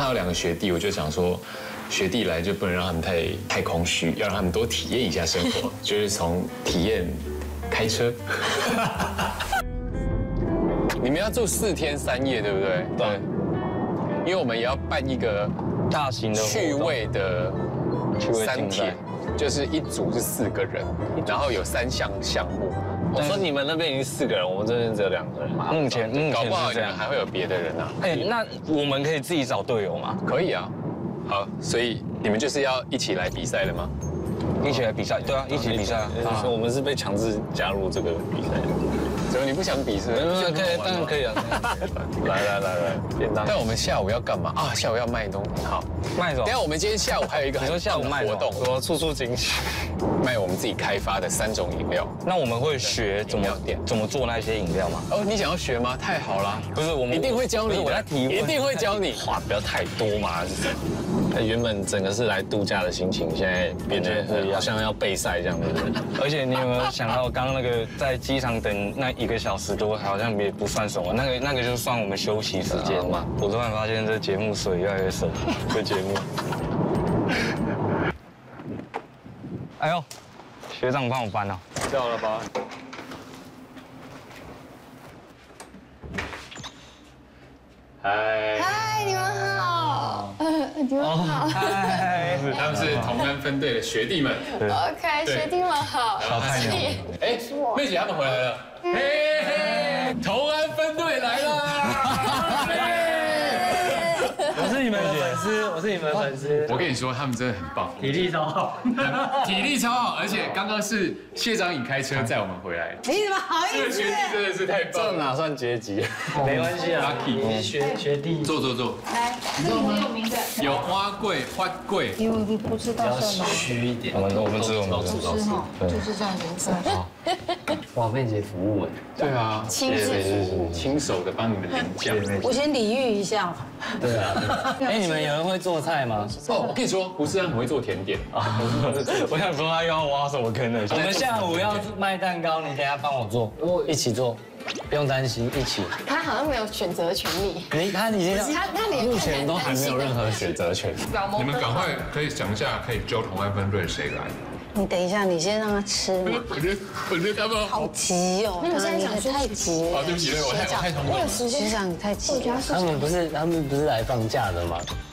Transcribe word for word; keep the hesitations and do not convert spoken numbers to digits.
到两个学弟，我就想说，学弟来就不能让他们太太空虚，要让他们多体验一下生活，就是从体验开车。你们要住四天三夜，对不对？ 对。 因为我们也要办一个大型的趣味的三天，就是一组是四个人，然后有三项项目。 我说你们那边已经四个人，我们这边只有两个人。目前目前搞不好是这样， 还会有别的人啊。 哎，那我们可以自己找队友吗？ 可以啊。好，所以你们就是要一起来比赛了吗？ 一起来比赛？对啊，一起比赛啊。我们是被强制加入这个比赛。 怎么你不想比是？ 可以，当然可以啊。来来来来，便当。 但我们下午要干嘛啊？下午要卖东西。好， 卖什么？ 等下我们今天下午还有一个很下午卖活动， 我处处惊喜， 卖我们自己开发的三种饮料。 那我们会学怎么怎么做那些饮料吗？ 哦，你想要学吗？太好了。 不是，我们一定会教你。 我在提问， 一定会教你。 话不要太多嘛。原本整个是来度假的心情，现在变得好像要备赛这样子。而且你有没有想到，刚刚那个在机场等那一个小时多，好像也不算什么，那个那个就算我们休息时间嘛。我突然发现这节目水越来越深，这节目。哎呦，学长帮我搬了， 叫了吧？嗨。 嗨，你们好。你们好。 嗨。 他们是同安分队的学弟们。 OK， 学弟们好。 小菜鸟。 哎，妹姐他们回来了。嘿嘿，同安分队来啦！ 我是你们的粉丝，我是你们的粉丝。 我跟你说，他们真的很棒， 体力超好， 体力超好，而且刚刚是谢长颖开车载我们回来。 你怎么好意思？ 这个学弟真的是太棒了， 这哪算阶级？ 没关系啊 Lucky 你是学学弟。 坐坐坐。 来，这里很有名的。 有花桂、花桂。 你们不知道是吗？ 虚一点。 我们我们知道，我们知道。 是哈，就是这样颜色。 哇，妹姐服务哎。 对啊， 亲自亲手的帮你们淋酱。 我先礼遇一下。 对啊。哎，你们有人会做菜吗？ 哦，我跟你说，胡思安很会做甜点。 我想说他又要挖什么坑了。 我们下午要卖蛋糕，你等下帮我做，一起做，不用担心，一起。 他好像没有选择权利。 你他已经他他连目前都还没有任何选择权。 你们赶快可以想一下，可以揪同安分队谁来？ 你等一下，你先让他吃嘛。 我觉得我觉得他们好急哦，那我现在讲太急了。 啊，对不起，我太我太冲动了。 学长，你太急了。 他们不是他们不是来放假的吗？